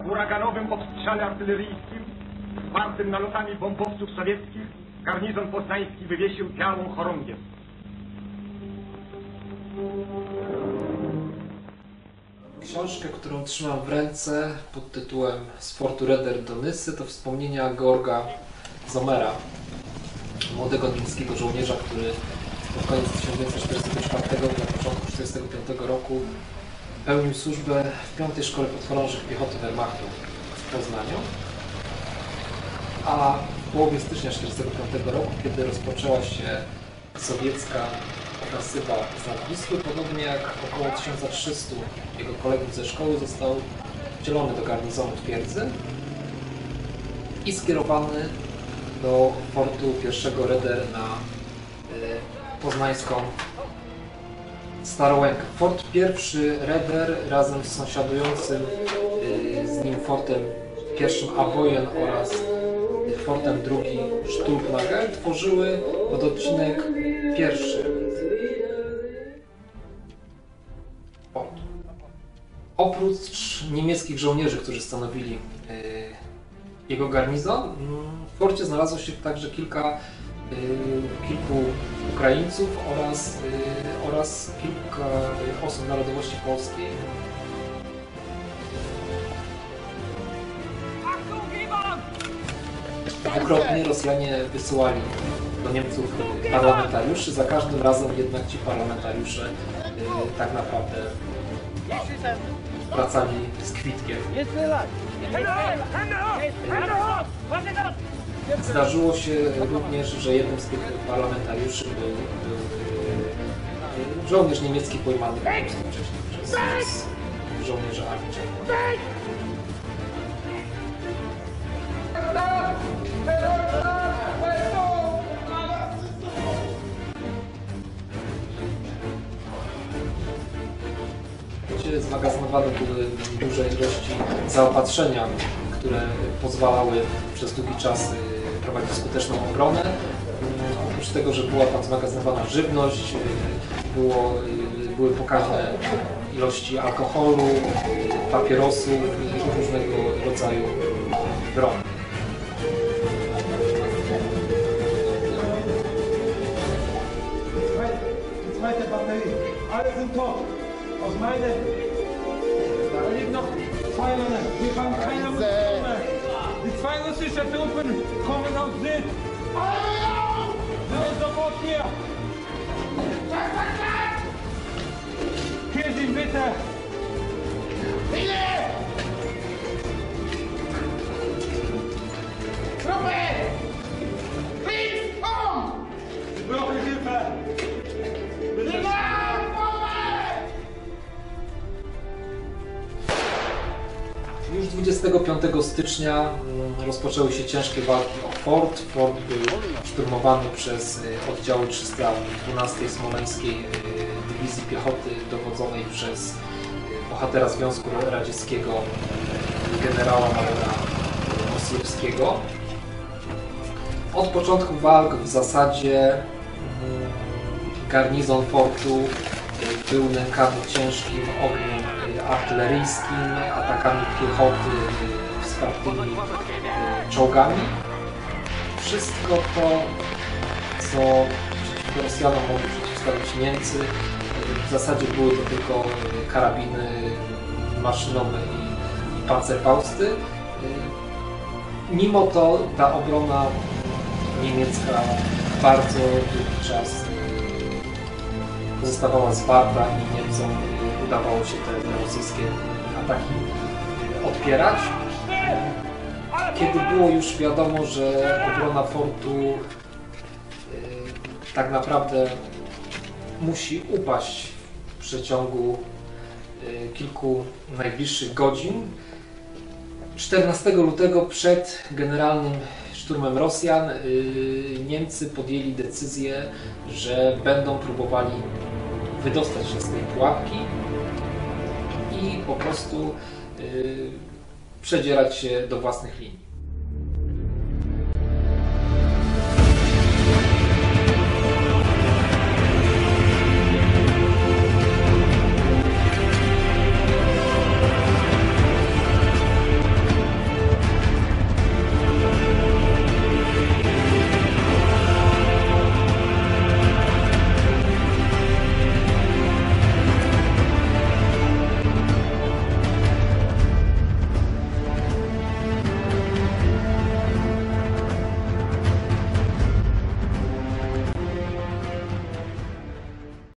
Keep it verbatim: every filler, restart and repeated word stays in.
W uraganowym obstrzale artyleryjskim, zwartym nalotami bombowców sowieckich, garnizon poznański wywiesił białą chorągiew. Książkę, którą trzymam w ręce pod tytułem Z fortu Reder do Nysy, to wspomnienia Georga Zommera, młodego niemieckiego żołnierza, który pod koniec tysiąc dziewięćset czterdziestego czwartego i na początku tysiąc dziewięćset czterdziestego piątego roku pełnił służbę w piątej Szkole Podchorążych Piechoty Wehrmachtu w Poznaniu. A w połowie stycznia tysiąc dziewięćset czterdziestego piątego roku, kiedy rozpoczęła się sowiecka ofensywa z nad Wisły, podobnie jak około tysiąc trzystu jego kolegów ze szkoły, został wcielony do garnizonu twierdzy i skierowany do fortu pierwszego Reder na y, poznańską Starą Łękę. Fort pierwszy Reder razem z sąsiadującym y, z nim fortem pierwszym Avoyen oraz fortem drugi Stulpnagel tworzyły pododcinek pierwszy fort. Oprócz niemieckich żołnierzy, którzy stanowili y, jego garnizon, w forcie znalazło się także kilka, y, kilku Ukraińców oraz, y, oraz kilka osób narodowości polskiej. Dwukrotnie Rosjanie wysyłali do Niemców parlamentariuszy, za każdym razem jednak ci parlamentariusze y, tak naprawdę wracali z kwitkiem. Zdarzyło się również, że jednym z tych parlamentariuszy był, był y, żołnierz niemiecki pojmany po prostu wcześniej przez żołnierza armii czerwonej. Zmagazynowane były duże ilości zaopatrzenia, które pozwalały przez długi czas prowadzić skuteczną obronę. Oprócz tego, że była tam zmagazynowana żywność, było, były pokaźne ilości alkoholu, papierosów i różnego rodzaju broni. Zweite Batterie, alle sind tot. Aus meiner, da liegen noch zwei Männer, wir fangen keiner mit mehr. Die zwei russischen Truppen kommen aus Süd. Sind sofort hier. Hier sind bitte. Bitte! Truppe! Links, um! Wir brauchen Hilfe! Bitte! Już dwudziestego piątego stycznia rozpoczęły się ciężkie walki o fort. Fort był szturmowany przez oddziały trzysta dwunastej Smoleńskiej Dywizji Piechoty dowodzonej przez bohatera Związku Radzieckiego generała Marena Mosiewskiego. Od początku walk w zasadzie garnizon fortu był nękany ciężkim ogniem artyleryjskim, atakami piechoty wspartymi czołgami. Wszystko to, co przeciwko Rosjanom mogli przeciwstawić Niemcy, w zasadzie były to tylko karabiny maszynowe i, i pancerfausty. Mimo to ta obrona niemiecka bardzo długi czas pozostawała zwarta i Niemcom udawało się te rosyjskie ataki odpierać. Kiedy było już wiadomo, że obrona fortu yy, tak naprawdę musi upaść w przeciągu yy, kilku najbliższych godzin, czternastego lutego przed generalnym szturmem Rosjan yy, Niemcy podjęli decyzję, że będą próbowali wydostać się z tej pułapki i po prostu yy, przedzierać się do własnych linii.